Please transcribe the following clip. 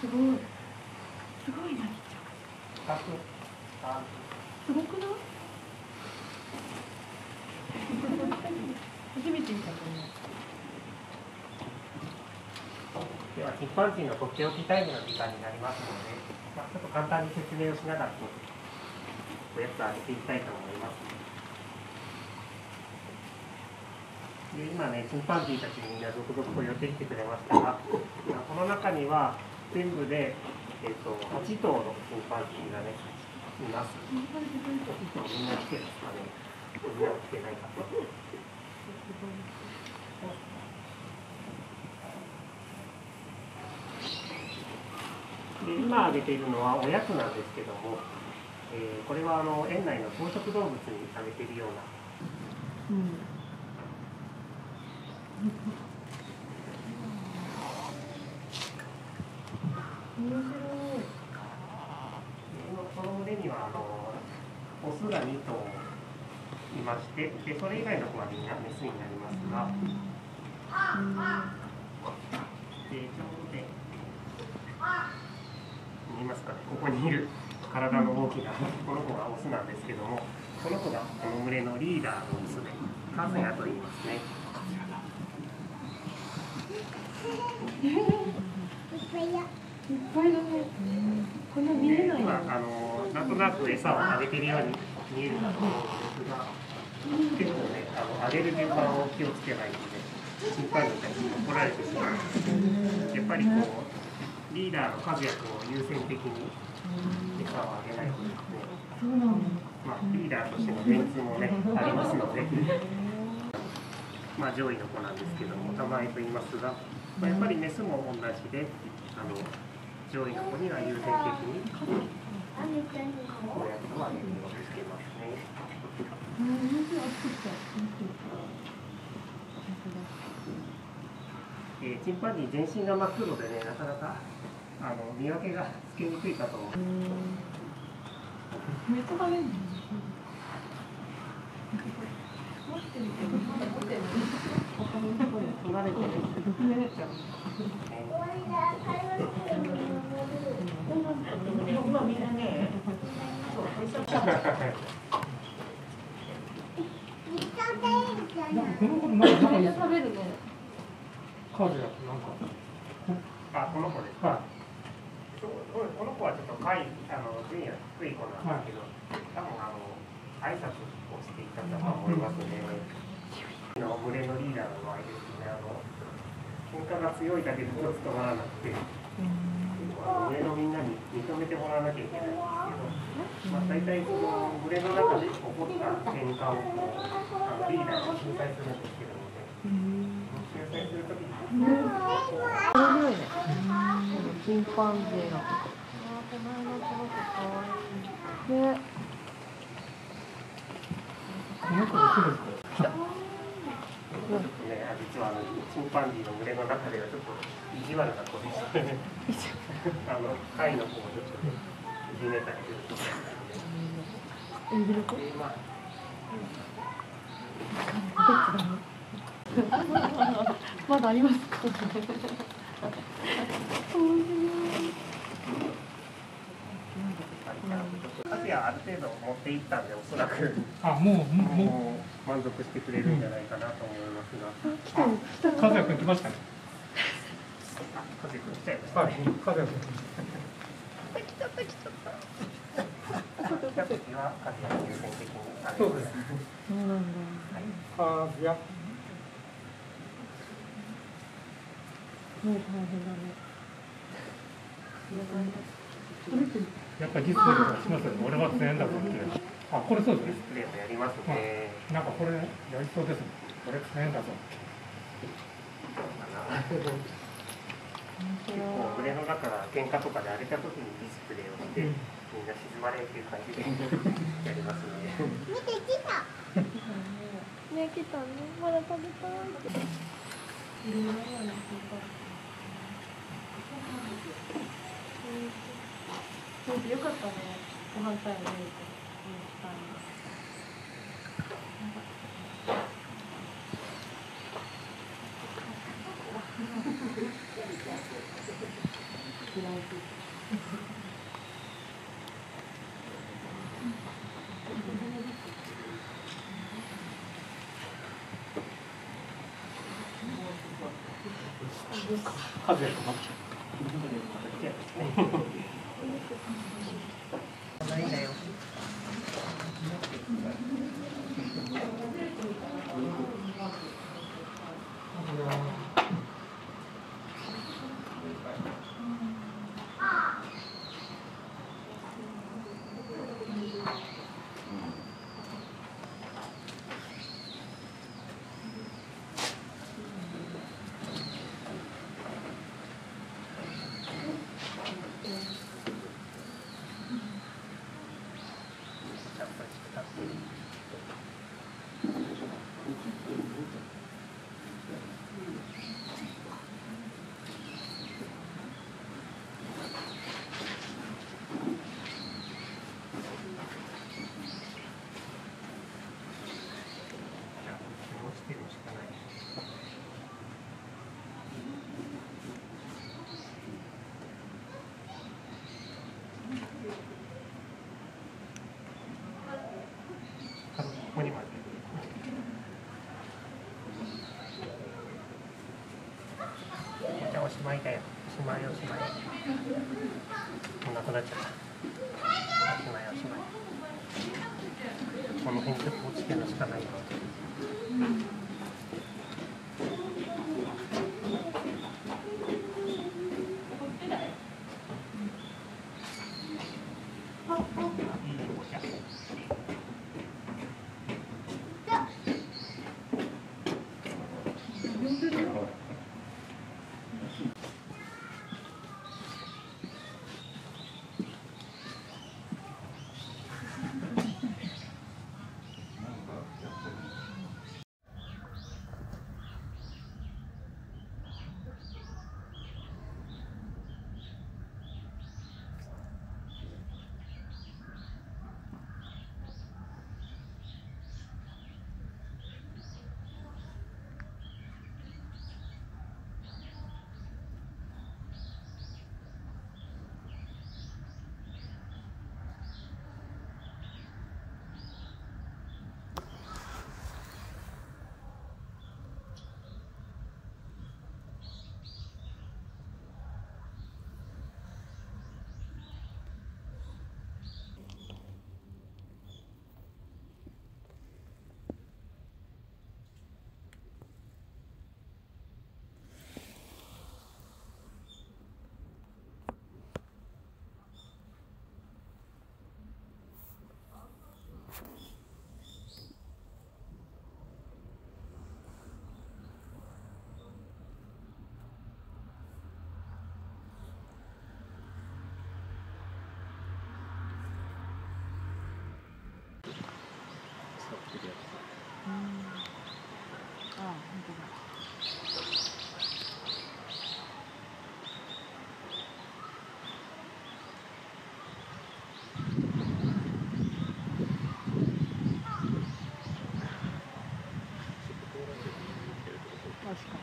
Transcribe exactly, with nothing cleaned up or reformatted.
ごい。すごいな、きっちゃん。すごくない？初めて見たと思う。 では、チンパンジーのとっておきタイムの時間になりますので、まあ、ちょっと簡単に説明をしながらおやつをあげていきたいと思います。で今ね、チンパンジーたちみんな続々と寄ってきてくれましたが、この中には全部で、えー、とはち頭のチンパンジーがね、います。みんな来てますかね。みんな来てないか。で今あげているのはおやつなんですけども、えー、これはあの園内の草食動物にあげているような。うん面白い。 この群れにはあのオスがに頭いまして、でそれ以外の子はみんなメスになりますが、うん、でちょうどね、見えますかね、ここにいる体の大きなこの子がオスなんですけども、この子がこの群れのリーダーのオスで、カズヤと言いますね。 いっぱいだね。こんな見えないの。 あのなんとなく餌をあげてるように見えるかと思うんですが、結構ね、あのあげる順番を気をつけないとね、チンパンジーたちに怒られてしまう。やっぱりこうリーダーの数役を優先的に餌をあげないとですね、まあリーダーとしてのメンツもねありますので、まあ上位の子なんですけども、玉江と言いますが、まあ、やっぱりメスも同じで。あの上位の子には優先的にこうやってはあげるようにしてますね。えー、チンパンジー全身が真っ黒でね、なかなかあの見分けがつけにくいかと思う。 めっちゃ食べるの。持ってるけど、まだ持ってる。他のところに取られてる。今みんなね、そう、めっちゃ食べるね。 カズヤなんか。あ、この子ですか。はい、この子はちょっと貝、あの順位が低い子なんですけど、多分あの挨拶をしていたと思いますね。の群れのリーダーの場合ですね、あの喧嘩が強いだけでちょっと務まらなくて、群れのみんなに認めてもらわなきゃいけないんですけど、まあ、大体その群れの中で起こった喧嘩をこうあのリーダーが仲裁するんですけどもね、仲裁するときに面白いね。チンパンジーの。あ、この辺のこの子かわいい。ね。 この子もすぐ来た。ね、実はあのチンパンジーの群れの中ではちょっと意地悪な子でしてね、あの貝の子をちょっといじめたりすると。 いじる子？まあ。まだありますか？ カズヤある程度持っていったんで、おそらくあ、もうもう満足してくれるんじゃないかなと思いますが。来た。 カズヤ君来ましたね。 カズヤ君来ちゃいましたね。 カズヤ君。 来ちゃった来ちゃった。 来た時はカズヤ優先的にあげます。 そうです。 そうなんだ。 カズヤ。 もう大変だね。 やっぱりディスプレイとかしますよね。俺は強いんだぞって。あ、これそうですね。 ディスプレイもやりますね。 なんかこれやりそうですね。俺強いんだぞ。 結構群れの中が喧嘩とかで荒れた時にディスプレイをして、うん、みんな静まれっていう感じでやりますね。 見てきた。 ね、来たね。まだ食べたい。いろいろあるね。よかったね。ご飯タイム見れて。開いて和也とないんだよ。ここにまで。じゃあおしまいだよ。おしまいおしまい。なくなっちゃった。おしまいおしまい。この辺ちょっと落ちてるのしかないよ。 確かに。